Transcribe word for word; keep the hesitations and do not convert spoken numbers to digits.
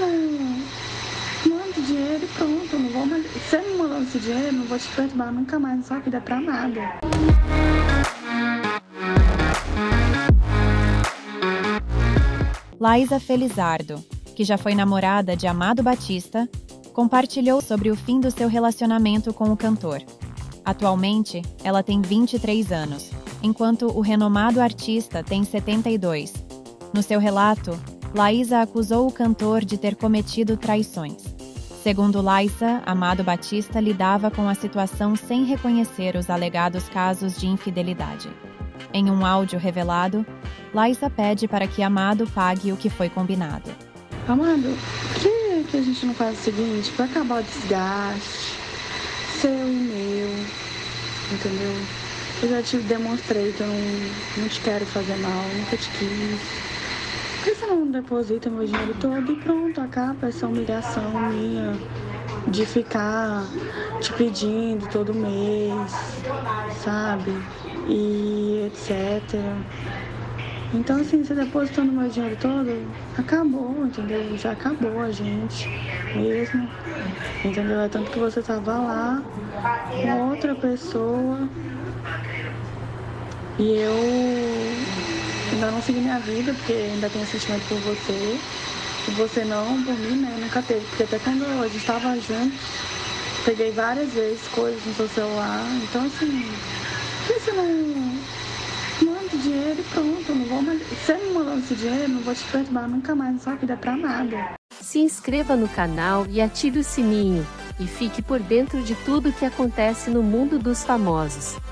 não manda dinheiro e pronto, eu não vou mais. Se você não mandando esse dinheiro, eu não vou te perturbar nunca mais na sua vida pra nada. Laísa Felizardo, que já foi namorada de Amado Batista, compartilhou sobre o fim do seu relacionamento com o cantor. Atualmente, ela tem vinte e três anos, enquanto o renomado artista tem setenta e dois. No seu relato, Laísa acusou o cantor de ter cometido traições. Segundo Laísa, Amado Batista lidava com a situação sem reconhecer os alegados casos de infidelidade. Em um áudio revelado, Laísa pede para que Amado pague o que foi combinado. Amado, por que, que a gente não faz o seguinte, para acabar o desgaste, seu e meu, entendeu? Eu já te demonstrei que eu não, não te quero fazer mal, nunca te quis. Por que você não deposita meu dinheiro todo e pronto, acaba essa humilhação minha de ficar te pedindo todo mês, sabe? E etcétera. Então, assim, você depositando meu dinheiro todo, acabou, entendeu? Já acabou a gente mesmo, entendeu? É tanto que você tava lá com outra pessoa e eu ainda não segui minha vida, porque ainda tenho sentimento por você. E você não, por mim, né? Nunca teve. Porque até quando a gente estava junto, peguei várias vezes coisas no seu celular. Então, assim, por que você não manda dinheiro e pronto? Eu não vou mais. Se você não mandando esse dinheiro, eu não vou te perturbar nunca mais na sua vida pra nada. Se inscreva no canal e ative o sininho. E fique por dentro de tudo que acontece no mundo dos famosos.